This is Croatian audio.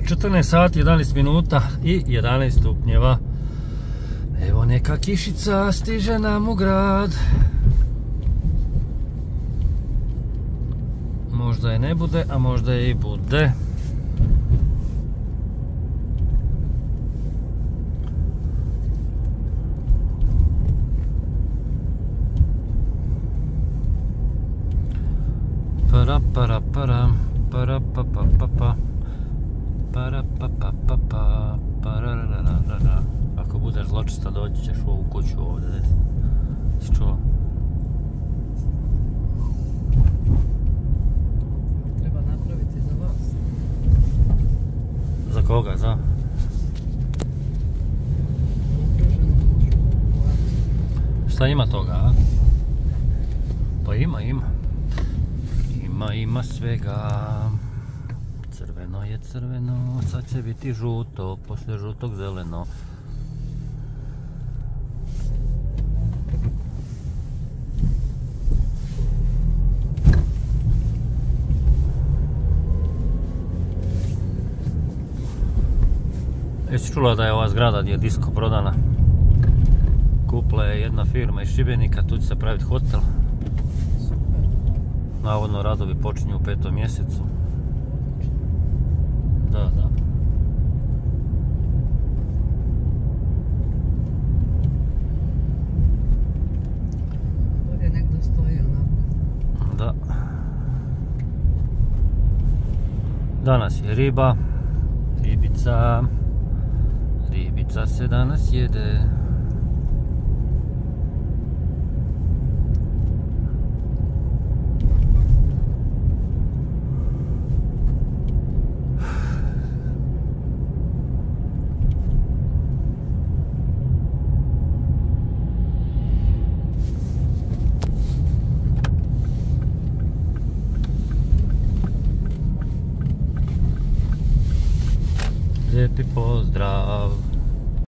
14 sati, 11 minuta i 11 stupnjeva. Evo neka kišica stiže nam u grad. Možda je ne bude, a možda je i bude. Para para para para pa pa pa pa para pa pa pa pa para la la la la. Ako budeš zločesta doći ćeš u ovu kuću ovdje. Si čuo? Treba napraviti za vas. Za koga? Za? Šta ima toga, a? Pa ima. Ima svega. Crveno je crveno, sad će biti žuto, poslije žutog zeleno. Jesi čula da je ova zgrada gdje je disko prodana? Kupila je jedna firma iz Šibenika, tu će se praviti hotel. Navodno radovi počinju u 5. mjesecu. Da. Bolje nek da stoji onako. Da. Danas je riba. Ribica se danas jede. Lijepi pozdrav.